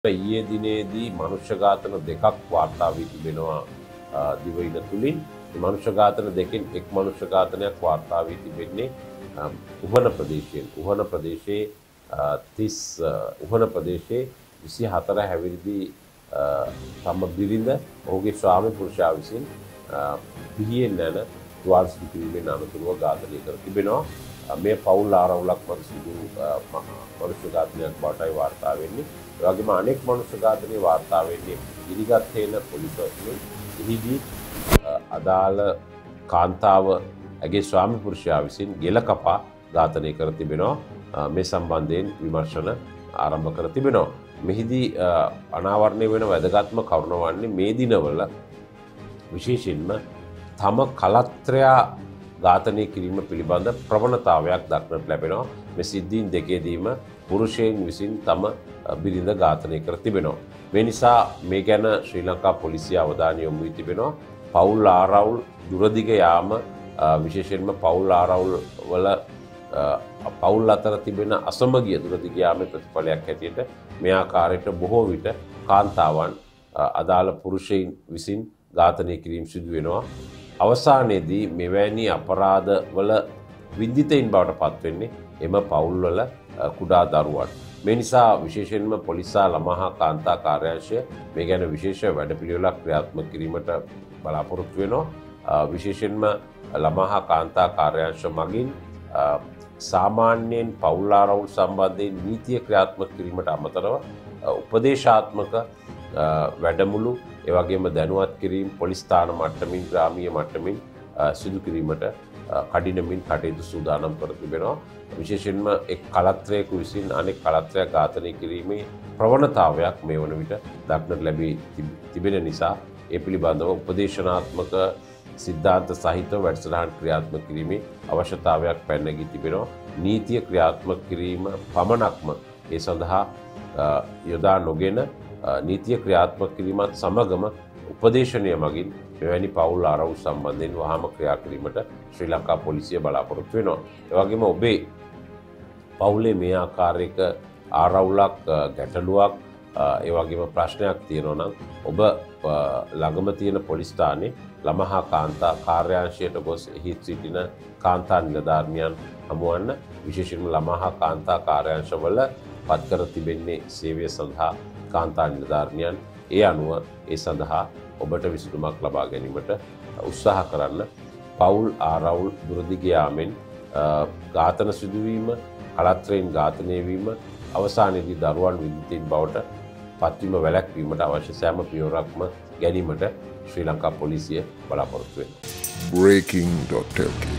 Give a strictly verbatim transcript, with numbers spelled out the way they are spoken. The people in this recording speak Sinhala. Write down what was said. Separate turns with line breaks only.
ඊයේ දිනේදී මනුෂ්‍ය ඝාතන දෙකක් වාර්තා වී තිබෙනවා දිවයින තුලින්. මේ මනුෂ්‍ය ඝාතන දෙකෙන් එක් මනුෂ්‍ය ඝාතනයක් වාර්තා වී තිබෙන්නේ උහන ප්‍රදේශයෙන්. උහන ප්‍රදේශයේ තිස් උහන ප්‍රදේශයේ විසිහතර හැවිරිදි තම බිරිඳ ඔහුගේ ස්වාමි පුරුෂයා විසින් පිහියෙන් යන තුවාල සිදු කිරීමෙන් අනතුරුව ඝාතනය කර තිබෙනවා. මේ පවුල් ආරවුලක් මත සිදු මනුෂ්‍ය ඝාතනයක් බවටයි වාර්තා වෙන්නේ. ඒ වගේම අනෙක් මනුෂ්‍ය ඝාතනයේ වාර්තා වෙන්නේ ඉරිගත් හේන පොලිසියෙන්. එහිදී අදාළ කාන්තාව ඇගේ ස්වාමි පුරුෂයා විසින් ගෙල කපා ඝාතනය කර තිබෙනවා. මේ සම්බන්ධයෙන් විමර්ශන ආරම්භ කර තිබෙනවා. මෙහිදී අනාවරණය වෙන වැදගත්ම කරුණ වන්නේ මේ දිනවල විශේෂයෙන්ම තම කලත්‍රයා ඝාතනය කිරීම පිළිබඳ ප්‍රවණතාවයක් දක්නට ලැබෙනවා. මේ සිද්ධීන් දෙකේදීම පුරුෂයන් විසින් තම බිරිඳ ඝාතනය කර තිබෙනවා. මේ නිසා මේ ගැන ශ්‍රී ලංකා පොලිසිය අවධානය යොමු වී තිබෙනවා. පවුල් ආරවුල් දුරදිග යාම විශේෂයෙන්ම පවුල් ආරවුල් වල පවුල් අතර තිබෙන අසමගිය දුරදිග යාමේ ප්‍රතිඵලයක් හැටියට මේ ආකාරයට බොහෝ විට කාන්තාවන් අදාළ පුරුෂයන් විසින් ඝාතනය කිරීම සිදු වෙනවා. අවසානයේදී මෙවැනි අපරාධ වල විද්දිතයින් බවට පත් වෙන්නේ එම පවුල් වල කුඩා දරුවන්. මේ නිසා විශේෂයෙන්ම පොලිසා ළමා හා කාන්තා කාර්යාංශය මේ ගැන විශේෂ වැඩපිළිවෙලක් ක්‍රියාත්මක කිරීමට බලාපොරොත්තු වෙනවා. විශේෂයෙන්ම ළමා හා කාන්තා කාර්යාංශ මගින් සාමාන්‍යයෙන් පවුල් ආරවුල් සම්බන්ධයෙන් නීතිය ක්‍රියාත්මක කිරීමට අමතරව උපදේශාත්මක වැඩමුළු ඒ වගේම දැනුවත් කිරීම පොලිස් ස්ථාන මට්ටමින් ග්‍රාමීය මට්ටමින් සිදු කිරීමට කඩිනමින් කටයුතු සූදානම් කර තිබෙනවා. විශේෂයෙන්ම එක් කලත්‍රයක විසින් අනෙක් කලත්‍රයක් ඝාතනය කිරීමේ ප්‍රවණතාවයක් මේ වන විට දක්නට ලැබී තිබෙන නිසා ඒ පිළිබඳව උපදේශනාත්මක සිද්ධාන්ත සහිතව වැඩසටහන් ක්‍රියාත්මක කිරීමේ අවශ්‍යතාවයක් පැනනගී තිබෙනවා. නීතිය ක්‍රියාත්මක කිරීම පමණක්ම ඒ සඳහා යොදා නොගෙන නීතිය ක්‍රියාත්මක කිරීමත් සමගම උපදේශනය මගින් මෙවැනි පවුල් ආරවුල් සම්බන්ධයෙන් වහාම ක්‍රියා කිරීමට ශ්‍රී ලංකා පොලිසිය බලාපොරොත්තු වෙනවා. ඒ වගේම ඔබේ පවුලේ මේ ආකාරයක ආරවුලක් ගැටලුවක් ඒ වගේම ප්‍රශ්නයක් තියෙනවා නම් ඔබ ළඟම තියෙන පොලිස් ස්ථානයේ ළමා හා කාන්තා කාර්යාංශයට ගොස් එහි සිටින කාන්තා නිලධාරිනියන් හමුවන්න. විශේෂයෙන්ම ළමා හා කාන්තා කාර්යාංශවල පත් කර තිබෙන්නේ සේවය සඳහා කාන්තා නිලධාරිනියන්. ඒ අනුව ඒ සඳහා ඔබට විසඳුමක් ලබා ගැනීමට උත්සාහ කරන්න. පවුල් ආරවුල් දුරදිග යාමෙන් ඝාතන සිදුවීම, කලත්‍රයෙන් ඝාතනය වීම, අවසානයේදී දරුවන් විද්දිතයින් බවට පත්වීම වැළැක්වීමට අවශ්‍ය සෑම පියවරක්ම ගැනීමට ශ්‍රී ලංකා පොලිසිය බලාපොරොත්තු වෙනවා.
breaking dot l k